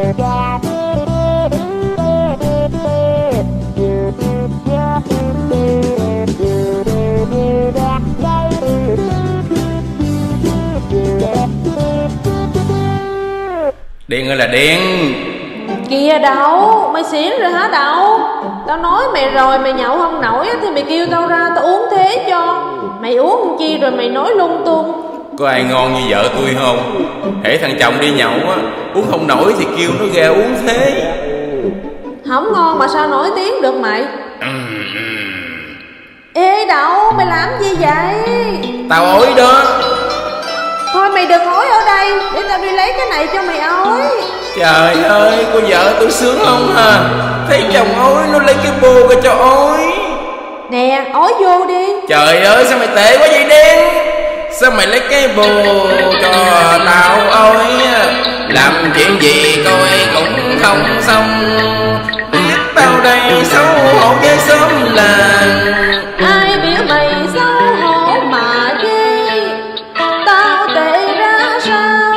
Đen ơi là đen. Kìa Đậu, mày xỉn rồi hả Đậu? Tao nói mày rồi, mày nhậu không nổi thì mày kêu tao ra tao uống thế cho. Mày uống chi rồi mày nói lung tung. Có ai ngon như vợ tôi không? Hễ thằng chồng đi nhậu á, uống không nổi thì kêu nó ra uống thế. Không ngon mà sao nổi tiếng được mày? Ê Đậu, mày làm gì vậy? Tao ối đó. Thôi mày đừng ối ở đây, để tao đi lấy cái này cho mày ối. Trời ơi, cô vợ tôi sướng không à? Thấy chồng ối nó lấy cái bô ra cho ối. Nè, ối vô đi. Trời ơi, sao mày tệ quá vậy đen? Sao mày lấy cái bô cho tao ối? Làm chuyện gì coi cũng không xong. Biết tao đây xấu hổ với xóm làng. Ai biểu mày xấu hổ mà ghê, tao tệ ra sao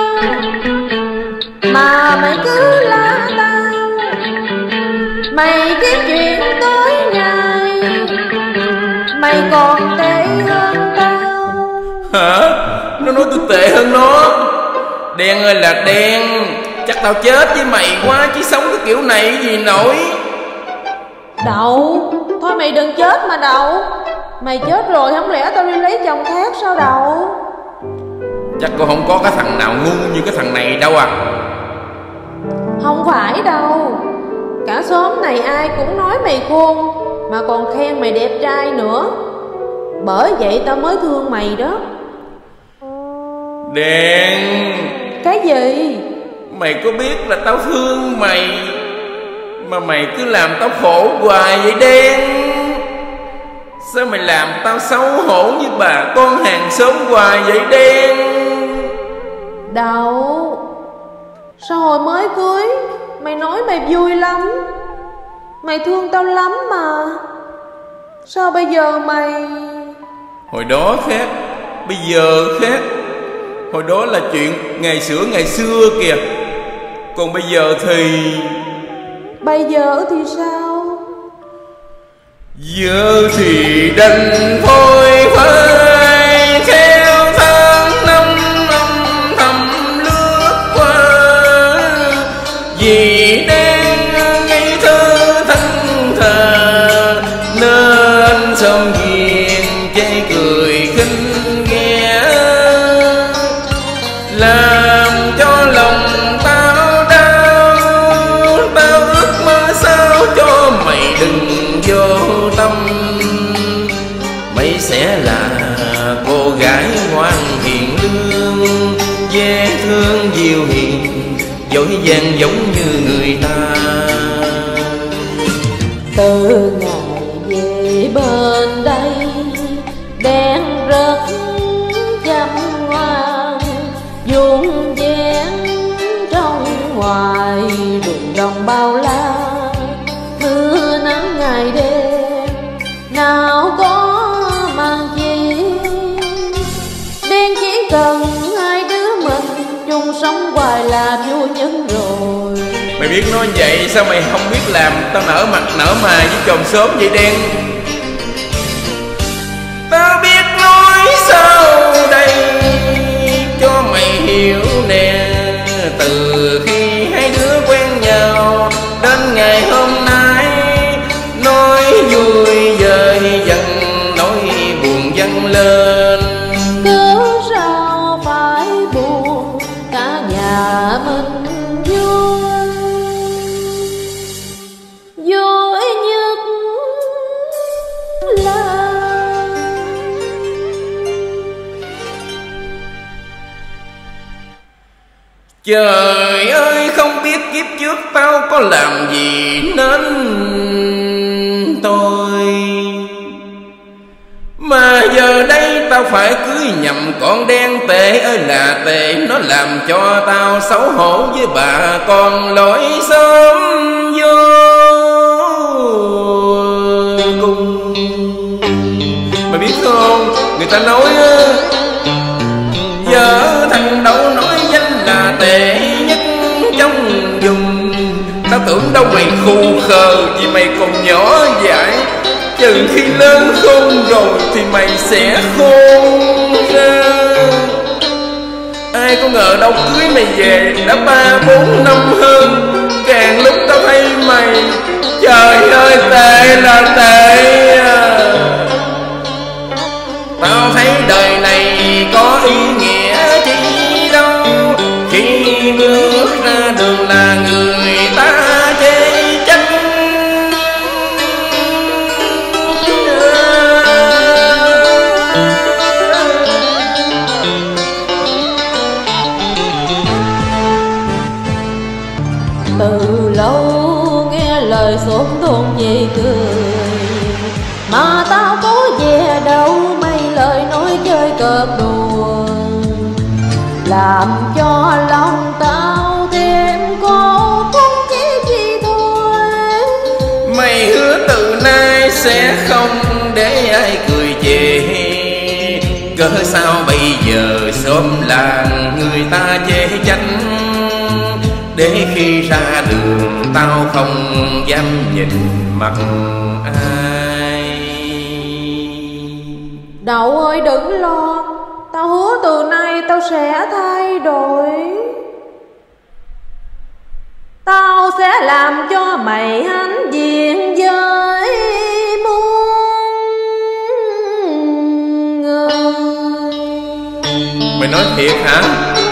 mà mày cứ la tao. Mày cái chuyện tối ngày mày còn tệ hơn tao. Hả? Nó nói tôi tệ hơn nó. Đen ơi là đen, chắc tao chết với mày quá chứ sống cái kiểu này gì nổi. Đậu, thôi mày đừng chết mà Đậu. Mày chết rồi không lẽ tao đi lấy chồng khác sao Đậu? Chắc cô không có cái thằng nào ngu như cái thằng này đâu à. Không phải đâu, cả xóm này ai cũng nói mày khôn, mà còn khen mày đẹp trai nữa. Bởi vậy tao mới thương mày đó. Đen. Cái gì? Mày có biết là tao thương mày mà mày cứ làm tao khổ hoài vậy Đen? Sao mày làm tao xấu hổ như bà con hàng xóm hoài vậy Đen? Đậu, sao hồi mới cưới mày nói mày vui lắm, mày thương tao lắm mà. Sao bây giờ mày... Hồi đó khác, bây giờ khác. Hồi đó là chuyện ngày xưa kìa. Còn bây giờ thì... Bây giờ thì sao? Giờ thì đành thôi phải theo tháng năm âm thầm lướt qua. Vì đang ngây thơ thân thà nên sớm ghiền chê cười khinh ghé, làm cho lòng tao đau. Tao ước mơ sao cho mày đừng vô tâm. Mày sẽ là cô gái ngoan hiền lương, dễ thương dịu hiền, dối vàng giống như người ta. Từ ngày về bên đây đen rất chăm ngoan, vuông vén trong ngoài ruộng đồng bao la. Mưa nắng ngày đêm nào có mang chi, đen chỉ cần hai đứa mình chung sống hoài là vui nhất rồi. Mày biết nói vậy sao mày không biết làm tao nở mặt nở mày với chòm xóm vậy Đen? Tao biết nói sao đây cho mày hiểu nè. Từ khi hai đứa quen nhau đến ngày hôm nay, nói vui vơi dần, nói buồn dâng lên. Cớ sao phải buồn, cả nhà mình vui. Vui nhất là trời ơi, không biết kiếp trước tao có làm gì nên tôi mà giờ đây tao phải cưới nhầm con đen. Tệ ơi là tệ, nó làm cho tao xấu hổ với bà con lối xóm vô cùng. Mày biết không, người ta nói vợ thằng Đậu nói danh là tệ nhất trong vùng. tưởng đâu mày khù khờ vì mày còn nhỏ dại. Chừng khi lớn khôn rồi thì mày sẽ khôn ra. Ai có ngờ đâu cưới mày về đã 3-4 năm hơn. Càng lúc tao thấy mày, trời ơi tệ là tệ à. Tao thấy đời này có ý nghĩa chi đâu, khi bước ra đường là người ta chê trách. Từ lâu nghe lời xóm thôn về cười, mà tao có về đâu mấy lời nói chơi cợt đùa, làm cho lòng tao thêm cô không chỉ gì thôi. Mày hứa từ nay sẽ không để ai cười chê, cớ sao bây giờ xóm làng người ta chê trách, để khi ra đường tao không dám nhìn mặt ai. Đậu ơi đừng lo, tao hứa từ nay tao sẽ thay đổi. Tao sẽ làm cho mày hãnh diện với muôn người. Mày nói thiệt hả?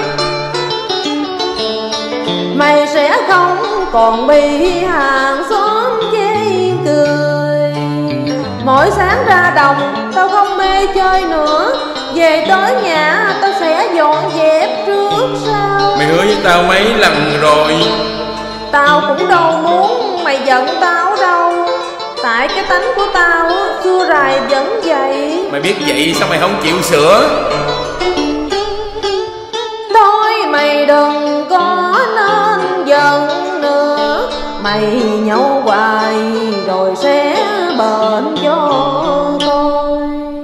Mày sẽ không còn bị hàng xóm chê cười. Mỗi sáng ra đồng tao không mê chơi nữa, về tới nhà tao sẽ dọn dẹp trước sau. Mày hứa với tao mấy lần rồi. Tao cũng đâu muốn mày giận tao đâu, tại cái tánh của tao xưa rày vẫn vậy. Mày biết vậy sao mày không chịu sửa? Thôi mày đừng có nên giận nữa, mày nhậu hoài rồi sẽ bệnh cho tôi.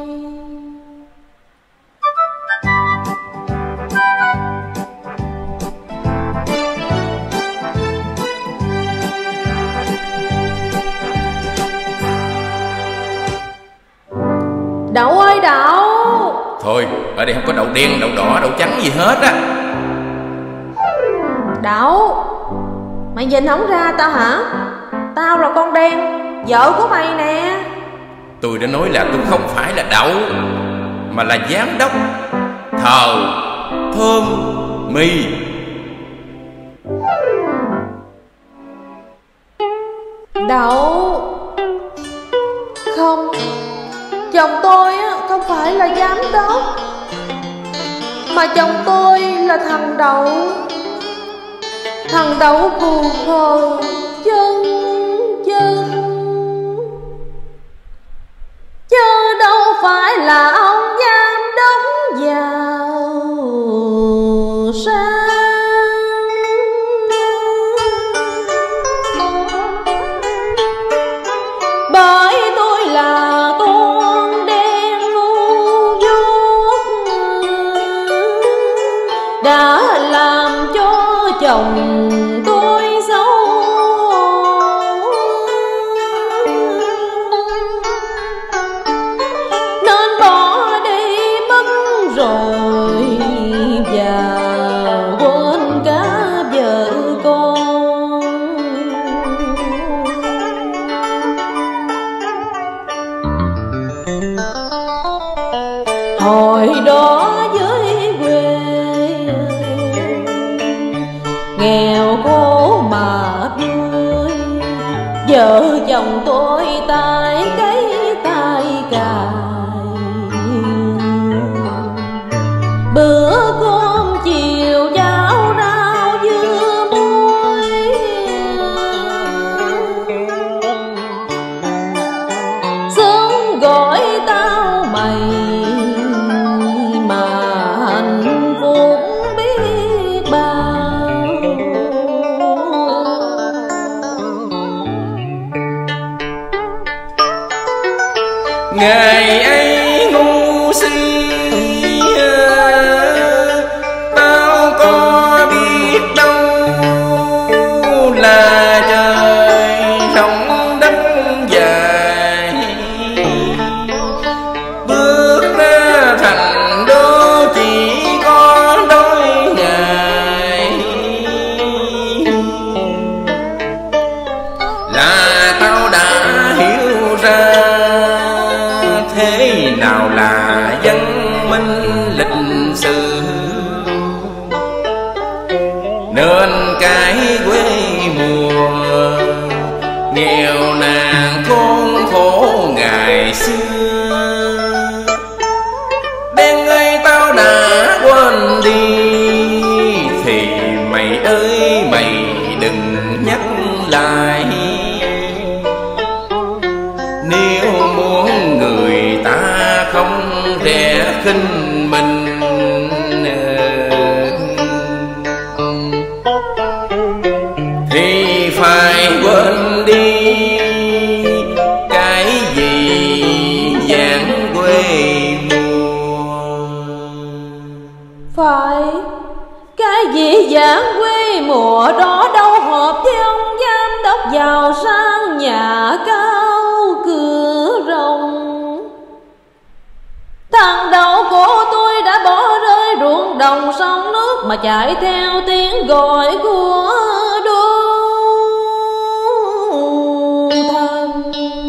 Đậu ơi Đậu! Thôi ở đây không có đậu đen, đậu đỏ, đậu trắng gì hết á. Đậu, mày nhìn không ra tao hả? Tao là con đen, vợ của mày nè. Tôi đã nói là tôi không phải là Đậu, mà là giám đốc Thờ Thơm Mì. Đậu, không, chồng tôi không phải là giám đốc, mà chồng tôi là thằng Đậu. Thằng Đậu khù khờ chân chân, chứ đâu phải là ông giám đốc giàu sang. Bởi tôi là con đen ngu dốt, đã làm cho chồng tôi xấu, nên bỏ đi mất rồi và quên cả vợ con. Hồi đó dưới quê nghèo khổ mà vui, vợ chồng tôi tay cái tay cài, bữa cơm chiều cháo rau dưa muối, sớm gọi tao mày mà hạnh phúc biết bao. Ngày ấy ngu si tao có biết đâu là trời lại. Nếu muốn người ta không rẻ khinh mình, thì phải quên đi cái gì dáng quê mùa. Phải cái gì dáng quê mùa đó đâu hợp với ông giám đốc giàu sang nhà cao cửa rộng. Thằng đầu của tôi đã bỏ rơi ruộng đồng sông nước mà chạy theo tiếng gọi của đô thần.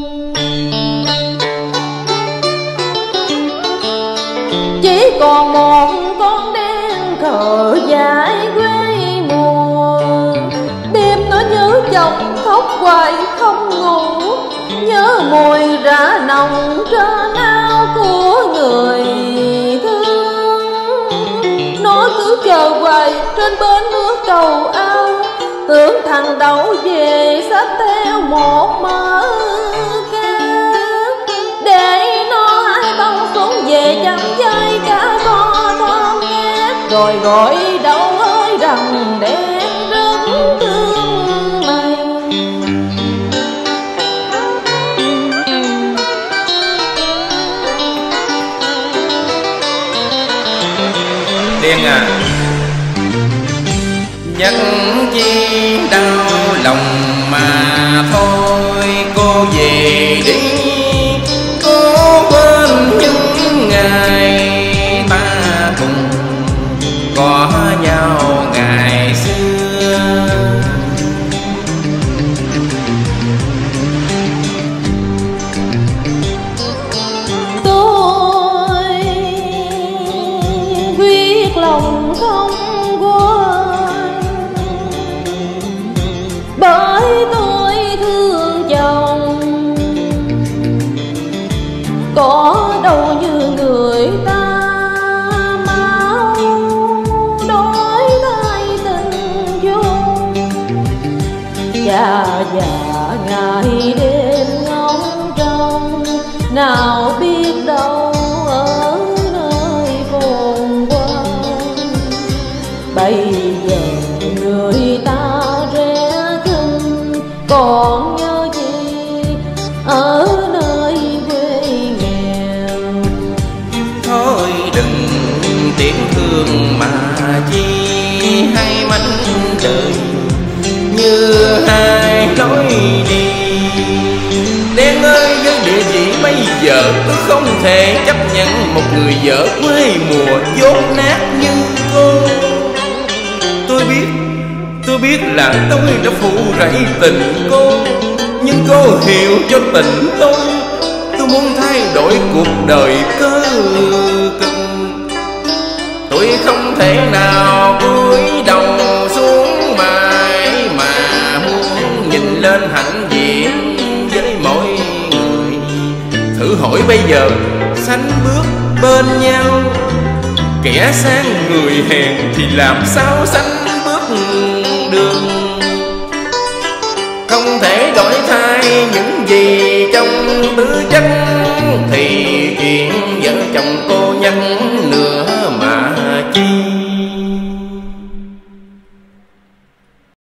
Chỉ còn một con đen thở dài quê mùa. Đêm nó nhớ chồng khóc hoài không ngủ, nhớ mùi rã nồng trên áo của người thương. Nó cứ chờ hoài trên bến nước cầu ao, tưởng thằng Đậu về xách theo một mớ cát, để nó hai bông xuống về chăm dây cá to thơm ngát. Rồi gọi Đậu ơi rằng đen rất thương mày. Đen à, nhắc chi đau lòng mà thôi. Cô về đi, cô quên những ngày ta cùng có nhau ngày xưa. Tôi quyết lòng không quên, bởi tôi thương chồng. Có đâu như người ta mau đổi thay tình dung. Già ngày đêm ngóng trông, nào biết đâu ở nơi phồn hoa. Bây giờ người ta rẽ khinh, còn nhớ gì ở nơi quê nghèo. Thôi đừng tiếng thương mà chi hay mảnh đời như hai lối đi. Đen ơi, với địa vị bây giờ tôi không thể chấp nhận một người vợ quê mùa dốt nát như cô. Tôi biết là tôi đã phụ rẫy tình cô, nhưng cô hiểu cho tình tôi muốn thay đổi cuộc đời cơ cực. Tôi không thể nào cúi đầu xuống mãi mà muốn nhìn lên hạnh diện với mỗi người. Thử hỏi bây giờ sánh bước bên nhau, kẻ sang người hèn thì làm sao sánh bước